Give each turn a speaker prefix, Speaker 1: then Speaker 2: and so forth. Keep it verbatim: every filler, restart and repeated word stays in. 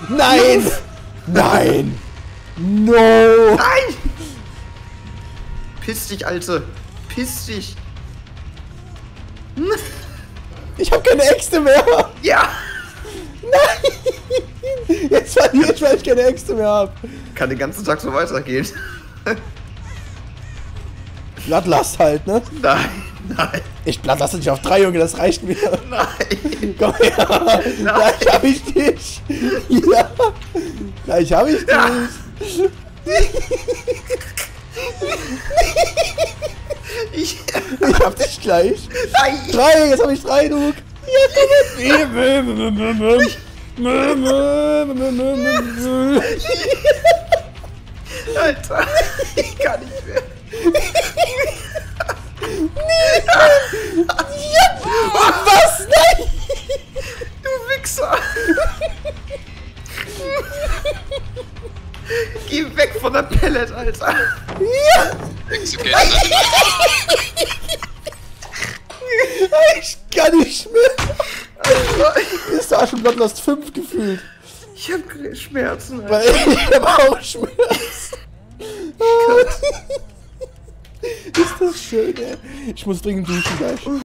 Speaker 1: Nein! Nein! No!
Speaker 2: Nein! Piss dich, Alte! Piss dich!
Speaker 1: Ich hab keine Äxte mehr!
Speaker 2: Ja!
Speaker 1: Nein! Jetzt verliere ich, weil ich keine Äxte mehr hab.
Speaker 2: Kann den ganzen Tag so weitergehen.
Speaker 1: Bloodlust halt, ne?
Speaker 2: Nein, nein,
Speaker 1: Ich bloodluste dich auf drei, Junge, das reicht mir.
Speaker 2: nein!
Speaker 1: Komm her! Gleich hab ich dich! Ja! Gleich hab ich dich!
Speaker 2: Ja. Ich,
Speaker 1: Ich hab dich gleich!
Speaker 2: nein!
Speaker 1: Drei! Jetzt hab ich drei, du! Ja, komm!
Speaker 2: Alter! Ich kann nicht mehr!
Speaker 1: Was? Nein!
Speaker 2: Du Wichser! Geh weg von der Pellet, Alter!
Speaker 1: Ja! Ich kann nicht mehr!
Speaker 2: Alter,
Speaker 1: Ist da schon Bloodlust fünf gefühlt?
Speaker 2: ich hab Schmerzen, Alter.
Speaker 1: Weil ich hab auch Schmerzen! Ist das schön, ey. Ich muss dringend duschen gleich.